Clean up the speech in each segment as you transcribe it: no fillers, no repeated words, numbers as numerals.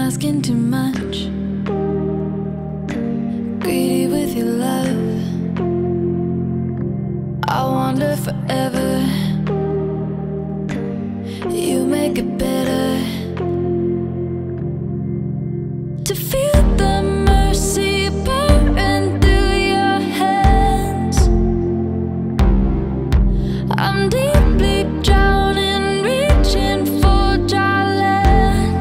asking too much. Greedy with your love. I wander forever. You make it better to feel the mercy pouring through your hands. I'm deeply drowning, reaching for dry land.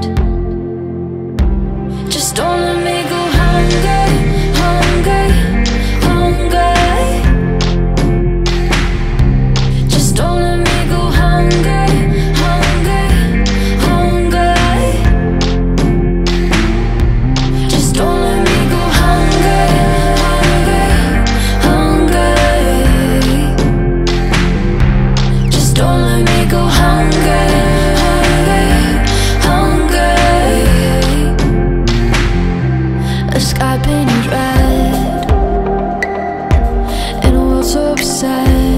Just don't let me go hungry, hungry, hungry. Just don't let me go hungry, hungry, hungry. Just don't let me go hungry, hungry, hungry. Just don't let me go hungry, hungry, hungry. A sky painted red in a world so upset.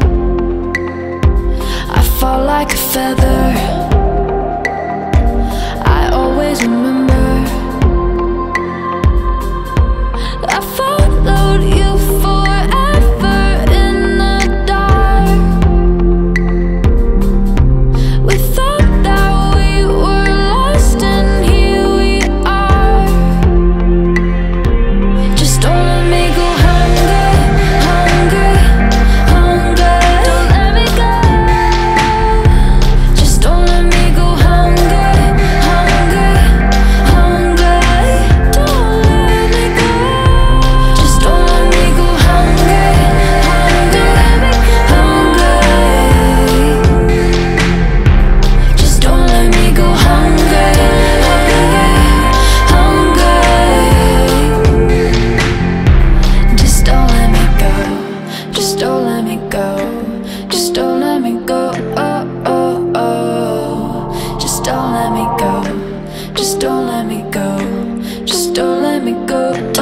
I fall like a feather. I always remember I followed you forever in the dark. We thought that we were lost and here we are. Just don't let me go hungry, hungry, hungry. Don't let me go. Just don't let me go hungry, hungry, hungry. Don't let me go. Just don't let me go hungry, hungry, hungry. Just don't let me go hungry, hungry. Just don't let me go. Just don't let me go. Just don't let me go. Oh, oh, oh. Just don't let me go. Just don't let me go. Just don't let me go.